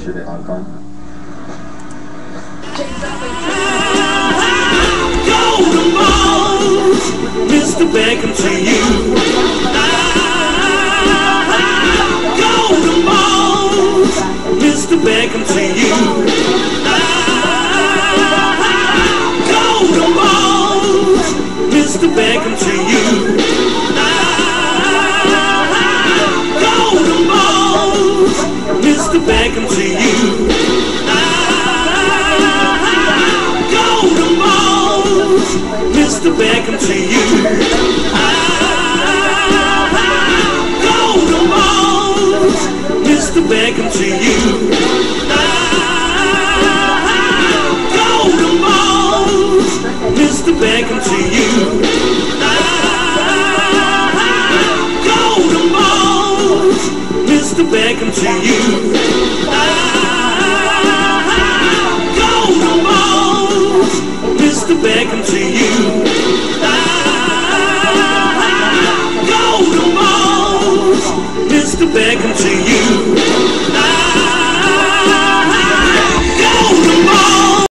是得安康。 Golden balls, Mr. Beckham to you. Golden balls, Mr. Beckham to you. Golden balls, Mr. Beckham to you. Golden balls, Mr. Beckham to you. Golden balls, Mr. Beckham to you. Golden balls, Mr. Beckham to you. Golden balls, Mr. Beckham to you. Golden balls, Mr. Beckham to you.